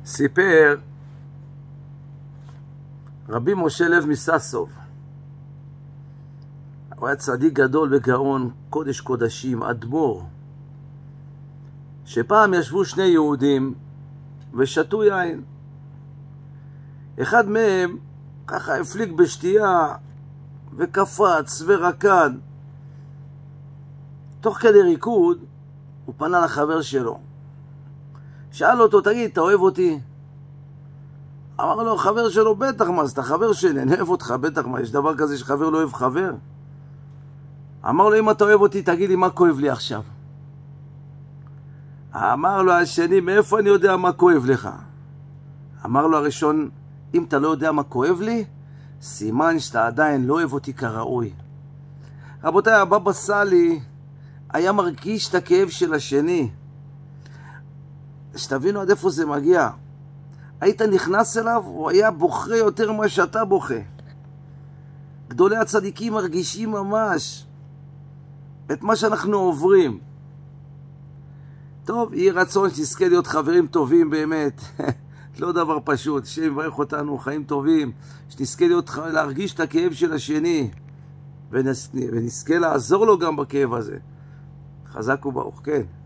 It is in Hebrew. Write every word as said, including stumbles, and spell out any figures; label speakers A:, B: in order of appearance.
A: סיפר רבי משה לב מססוב, הוא היה צדיק גדול וגאון, קודש קודשים, אדמו"ר, שפעם ישבו שני יהודים ושתו יין. אחד מהם ככה הפליג בשתייה וקפץ ורקד. תוך כדי ריקוד הוא פנה לחבר שלו, שאל אותו, תגיד, אתה אוהב אותי? אמר לו חבר שלו, בטח, מה, אתה חבר שלי, אני אוהב אותך, בטח, מה, יש דבר כזה שחבר לא אוהב חבר? אמר לו, אם אתה אוהב אותי, תגיד לי מה כואב לי עכשיו. אמר לו השני, מאיפה אני יודע מה כואב לך? אמר לו הראשון, אם אתה לא יודע מה כואב לי, סימן שאתה עדיין לא אוהב אותי כראוי. רבותיי, הבבא סאלי היה מרגיש את הכאב של השני. שתבינו עד איפה זה מגיע. היית נכנס אליו, הוא היה בוכה יותר ממה שאתה בוכה. גדולי הצדיקים מרגישים ממש את מה שאנחנו עוברים. טוב, יהיה רצון שתזכה להיות חברים טובים באמת. לא דבר פשוט, שם יברך אותנו חיים טובים, שתזכה להיות, להרגיש את הכאב של השני, ונזכה לעזור לו גם בכאב הזה. חזק וברוך, כן.